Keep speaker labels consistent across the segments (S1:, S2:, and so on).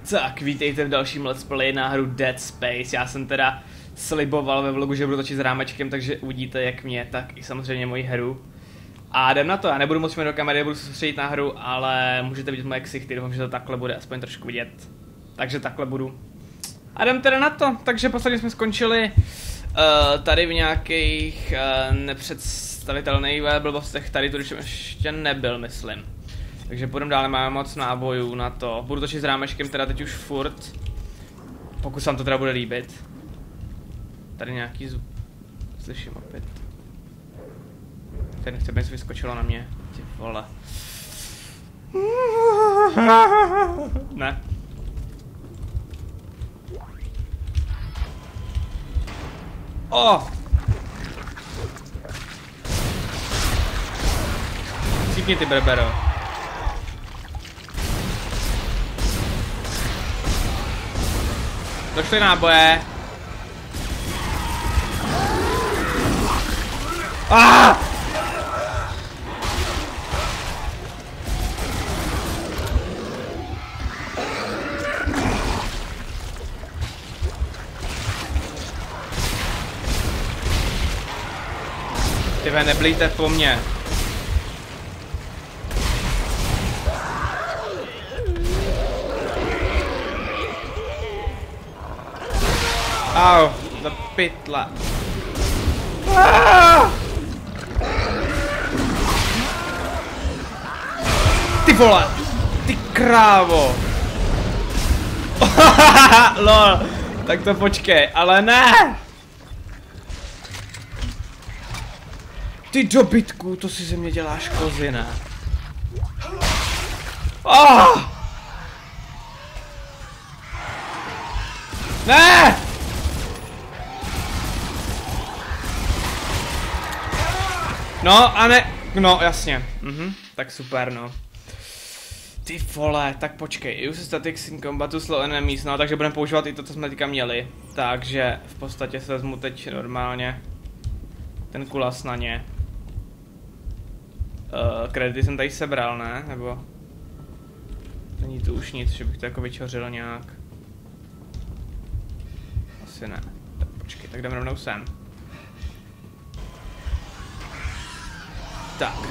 S1: Tak, vítejte v dalším let's play na hru Dead Space. Já jsem teda sliboval ve vlogu, že budu točit s rámečkem, takže uvidíte jak mě, tak i samozřejmě moji hru. A jdem na to, já nebudu moc do kamery, budu se soustředit na hru, ale můžete vidět moje ksichty, doufám, že to takhle bude aspoň trošku vidět. Takže takhle budu. A jdem teda na to, takže posledně jsme skončili tady v nějakých nepředstavitelných blbostech, tady tu ještě nebyl, myslím. Takže půjdeme dále, máme moc nábojů na to. Budu točit s rámečkem teda teď už furt. Pokud se vám to teda bude líbit. Tady nějaký zvuk. Slyším opět. Tady nechce, aby se vyskočilo na mě. Ty vole. Ne. Oh! Cípni ty brbero. Došly náboje. Ah! Tyve, neblíjte po mně. Au, do pytle. Ty vole, ty krávo. Lol, tak to počkej, ale ne. Ty dobytku, to si ze mě děláš kozy, ne? Ne! No a ne, no jasně, tak super no. Ty vole, tak počkej, use statics in combatu slow enemies, no takže budeme používat i to, co jsme teďka měli. Takže v podstatě se vezmu teď normálně ten kulas na ně. Kredity jsem tady sebral, ne? Nebo není tu už nic, že bych to jako vyčořil nějak. Asi ne. Tak počkej, tak jdeme rovnou sem. Tak.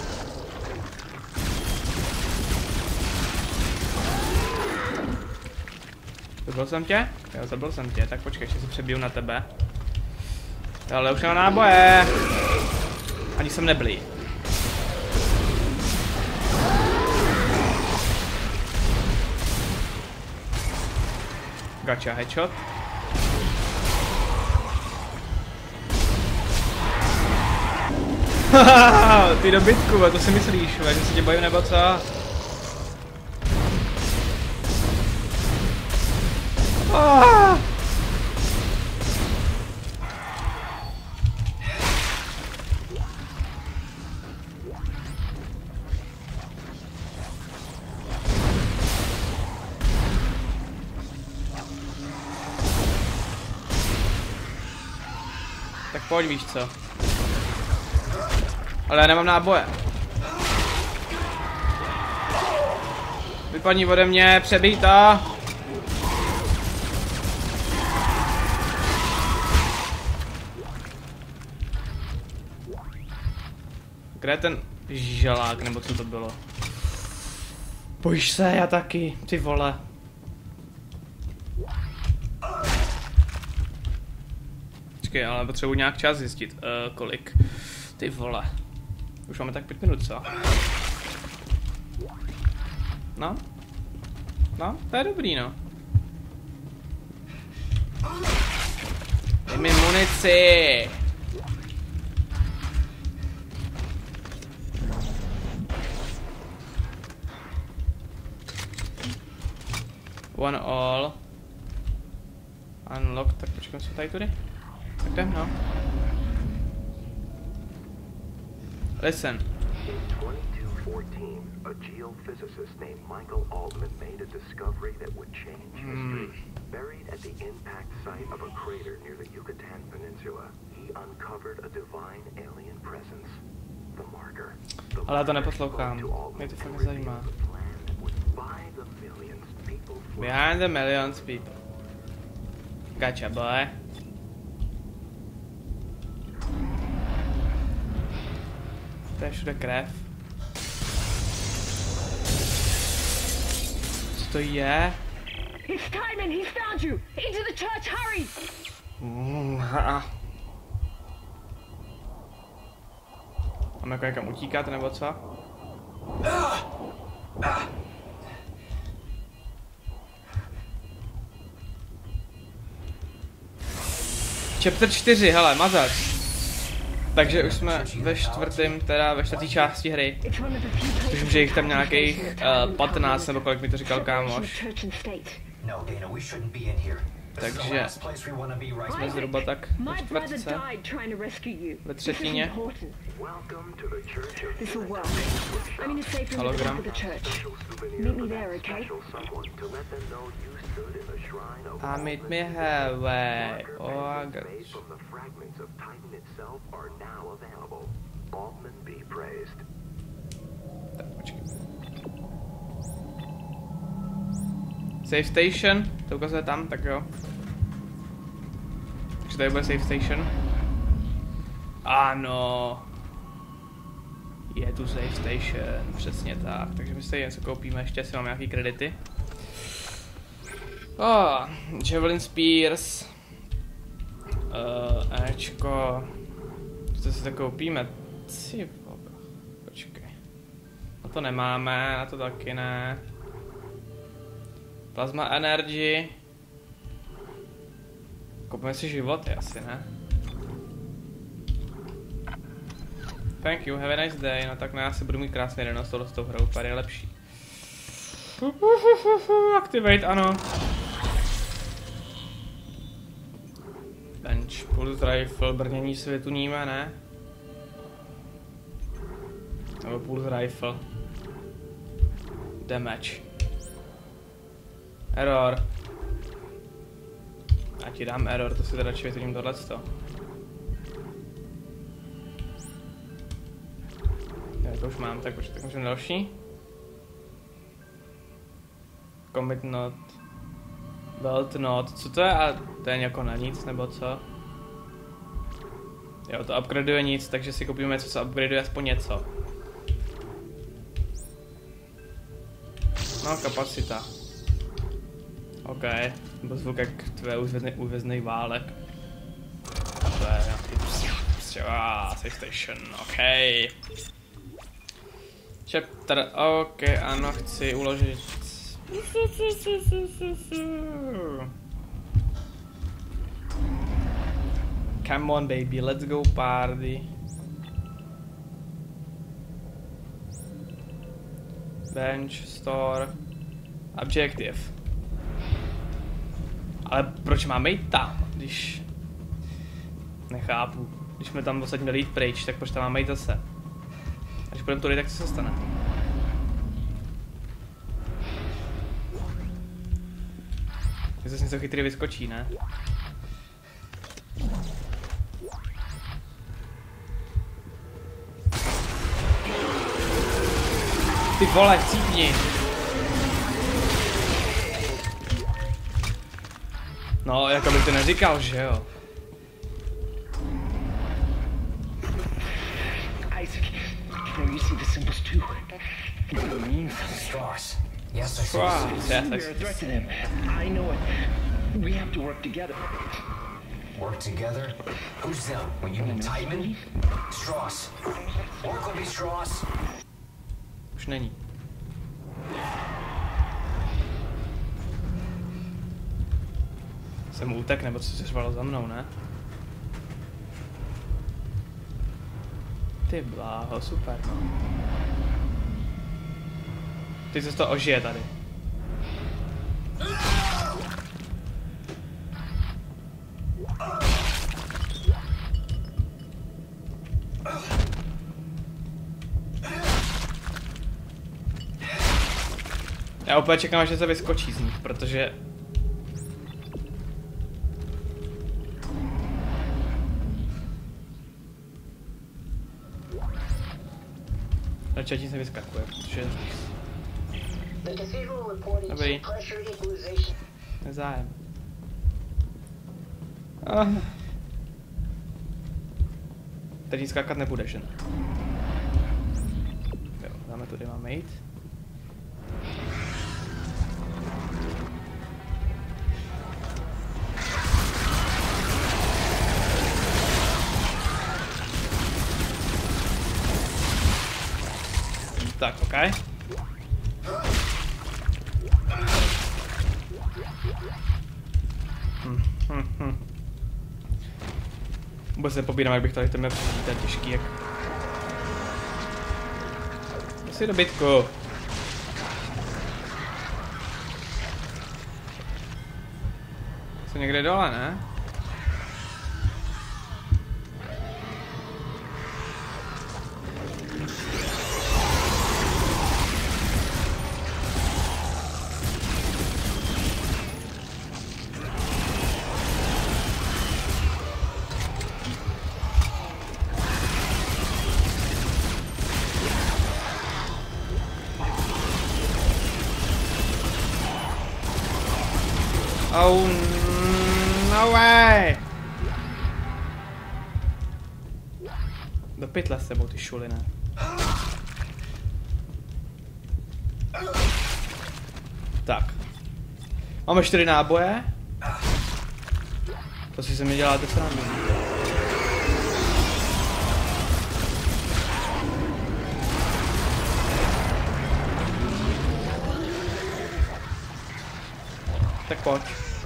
S1: Zabil jsem tě? Jo, zabil jsem tě, tak počkej, ještě se přebiju na tebe. Ale už mám náboje. Ani jsem neblí. Gotcha, headshot. Ty dobytku, to si myslíš, že se tě bojím nebo co? Tak pojď, víš co. Ale já nemám náboje. Vypadni ode mě, přebij to. Kde je ten želák, nebo co to bylo? Bojíš se, já taky, ty vole. Počkej, ale potřebuji nějak čas zjistit, kolik. Ty vole. Už máme tak 5 minut, co? No? No, to je dobrý, no. Dej mi munici! One all. Unlock, tak počkám, co tady tudy? Tak jdem, no. Listen.
S2: In 2214, a geophysicist named Michael Altman made a discovery that would change history. Buried at the impact site of a crater near the Yucatan Peninsula, he uncovered a divine alien presence, the Marker.
S1: Ale já to neposlouchám, mě to fakt nezajímá. Behind the millions people. Gotcha, boy. To je všude krev. Co to je?
S3: It's Timon, he's found you! Into the church, hurry!
S1: Mám jako někam utíkat, nebo co? Chapter 4, hele, mazat. Takže už jsme ve čtvrtý části hry. Tuším, že jich tam nějakých 15 nebo kolik mi to říkal kámoš. Takže jsme zhruba tak ve čtvrtce, ve třetině. Hologram. A meet me halfway. Oh, I got you. Tak, počkej. Save station, to ukazuje tam, tak jo. Takže tady bude save station. Ano. Je tu save station, přesně tak. Takže my si tady něco koupíme, ještě asi mám nějaký kredity. Javelin Spears. Ečko. Co si to koupíme? Počkej. Na to nemáme, na to taky ne. Plasma Energy. Koupíme si životy asi, ne? Thank you, have a nice day. No tak ne, já si budu mít krásný den s tou hrou, pár je lepší. Activate, ano. Bench, pulse rifle, brnění světu níme, ne? Nebo pulse rifle. Damage. Error. Já ti dám error, to si teda radši vytvořím tohleto. Já to už mám, tak počkej, tak můžeme další. Commit not. Belt not. Co to je? A to je jako na nic, nebo co? Jo, to upgradeuje nic, takže si koupíme něco, co upgradeuje aspoň něco. No, kapacita. OK, byl zvuk jak tvé úvěznej válek. To je nějaký save station, OK. Chapter, OK, ano, chci uložit. Come on baby, let's go party. Bench, store, objective. Ale proč máme jít tam, když... Nechápu. Když jsme tam vlastně měli jít pryč, tak proč tam máme jít zase? Až půjdeme tudy, tak co se stane? Je zase něco chytrý vyskočí, ne? Ty vole, cípni! No, jako bych to neříkal, že jo?
S3: Isaac, can you see the symbols too? It means
S4: Stars. Yes, I see.
S1: Yes,
S3: you're a threat to them. I know it. We have to work together.
S4: Work together? Who's them? When you mean Timon? Strauss. Work will be Strauss.
S1: Už není. Jsem útek, nebo co se řvalo za mnou, ne? Ty bláho, super, no. Ty se to ožije tady. Já úplně čekám, až se vyskočí z nich, protože... Radši se vyskakuje, protože...
S5: The cathedral reported
S1: Dobrý.
S5: some pressure equalization
S1: nezájem. Teď nic skákat nebudeš, ne? Jo, dáme tudy, máme jít. Tak, OK. Vůbec nepobírám, jak bych tady ten přežít, to je těžký, jak... Asi dobytku. Jsou někde dole, ne? Oh, no way! Do pytle s tebou, ty šulina. Tak. Máme 4 náboje. To si se mi děláte srandu. Tak pojď.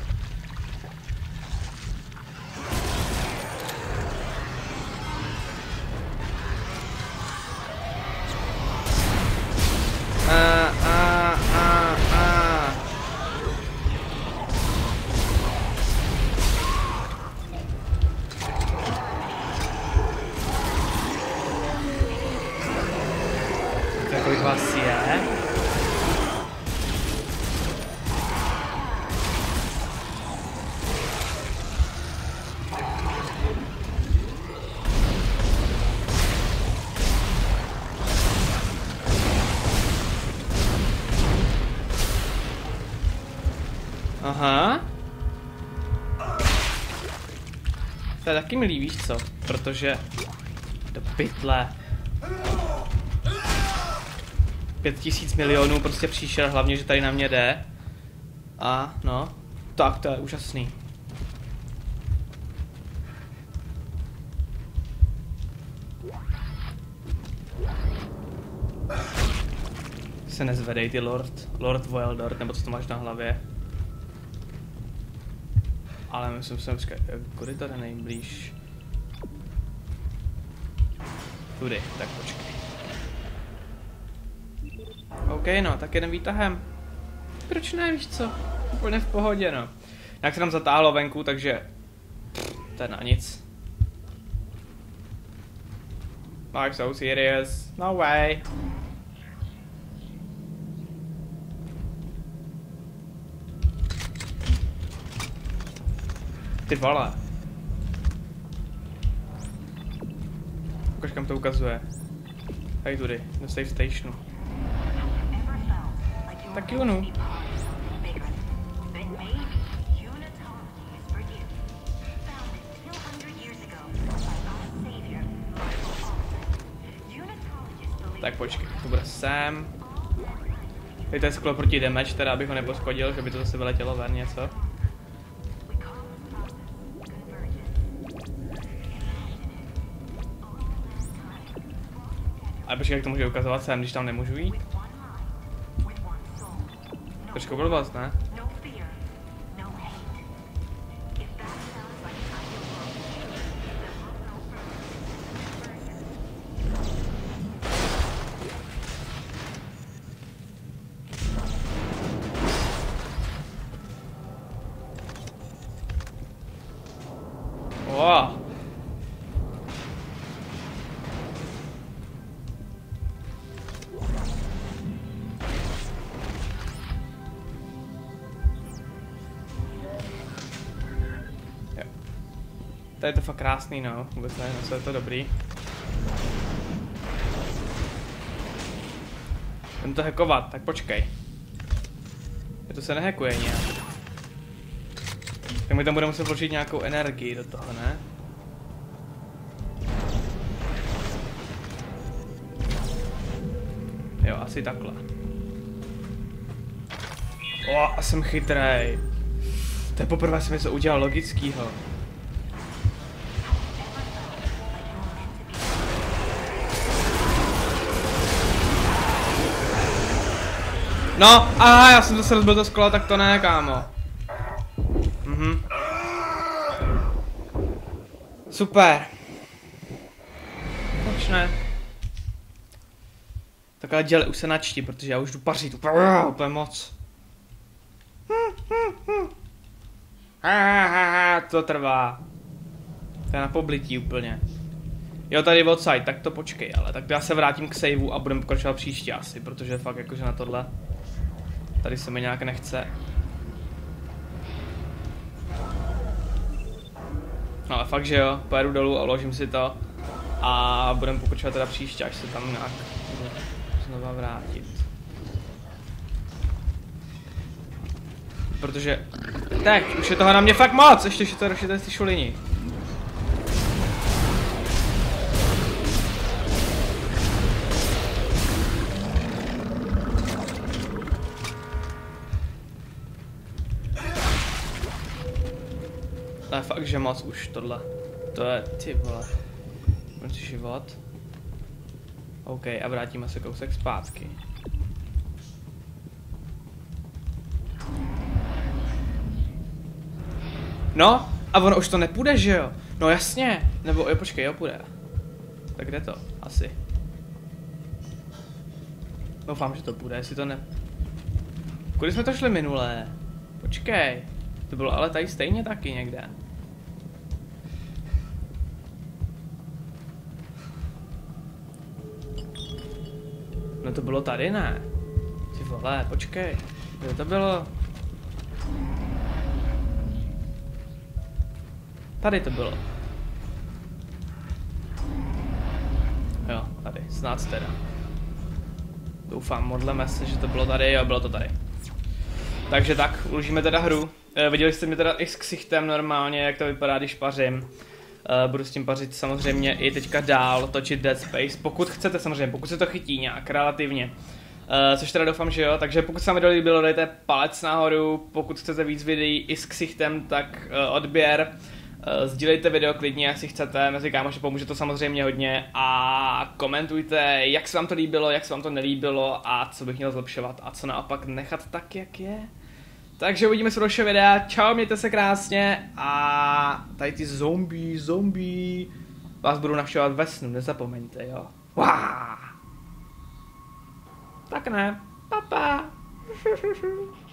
S1: Kolik vás je? Aha. To je taky milý, víš co? Protože... Do pytle. 5000 milionů prostě příšer, hlavně, že tady na mě jde. A no, tak to je úžasný. Se nezvedej ty Lord Voeldor, nebo co to máš na hlavě. Ale myslím si, že kudy tady nejblíž. Tudy, tak počkej. OK, no, tak jedem výtahem. Proč ne, víš co? Úplně v pohodě, no. Jak se nám zatáhlo venku, takže... to je na nic. Like so serious. No way. Ty vole. Ukaž, kam to ukazuje. Hej tudy, do safe stationu. Tak jo, tak počkej, to bude sem. Tady to je sklo proti damage, teda abych ho nepoškodil, že by to zase vyletělo ven něco. Ale počkej, jak to může ukazovat sem, když tam nemůžu jít? Trošku blbost, ne? Wow. Tady je to fakt krásný, no. Vůbec nevím, co je to dobrý. Jdem to hackovat, tak počkej. To se nehackuje nějak. Tak my tam budeme muset vložit nějakou energii do toho, ne? Jo, asi takhle. O, a jsem chytrej. To je poprvé, jsem něco udělal logickýho. No, aha, já jsem zase rozbil to sklo, tak to ne, kámo. Super. Proč ne? Tak ale dělej, už se načti, protože já už jdu pařit, úplně moc. To trvá. To je na poblití úplně. Jo, tady odside, tak to počkej, ale tak já se vrátím k saveu a budeme pokračovat příště asi, protože fakt jakože na tohle tady se mi nějak nechce. No ale fakt, že jo, pojedu dolů a uložím si to a budeme pokračovat teda příště, až se tam nějak znova vrátit. Protože teď už je toho na mě fakt moc, ještě to rozšíte ty šulini. To je fakt, že moc už tohle. To je, ty vole. Můžu život. OK, a vrátíme se kousek zpátky. No, a ono už to nepůjde, že jo? No jasně, nebo jo, počkej, jo, půjde. Tak kde to? Asi. Doufám, že to půjde, jestli to ne... Kudy jsme to šli minulé? Počkej. To bylo ale tady stejně taky někde. No to bylo tady, ne? Ty vole, počkej. Kde to bylo? Tady to bylo. Jo, tady, snad teda. Doufám, modleme se, že to bylo tady, jo, bylo to tady. Takže tak, uložíme teda hru. Viděli jste mě teda i s ksichtem normálně, jak to vypadá, když pařím. Budu s tím pařit samozřejmě i teďka dál, točit Dead Space, pokud chcete samozřejmě, pokud se to chytí nějak relativně. Což teda doufám, že jo, takže pokud se vám video líbilo, dejte palec nahoru, pokud chcete víc videí i s ksichtem, tak odběr. Sdílejte video klidně, jestli chcete, mezi kámoši pomůže to samozřejmě hodně a komentujte, jak se vám to líbilo, jak se vám to nelíbilo a co bych měl zlepšovat a co naopak nechat tak, jak je. Takže uvidíme se u dalšího videa, čau, mějte se krásně a tady ty zombie vás budu navštěvovat ve snu, nezapomeňte, jo. Tak ne, papa.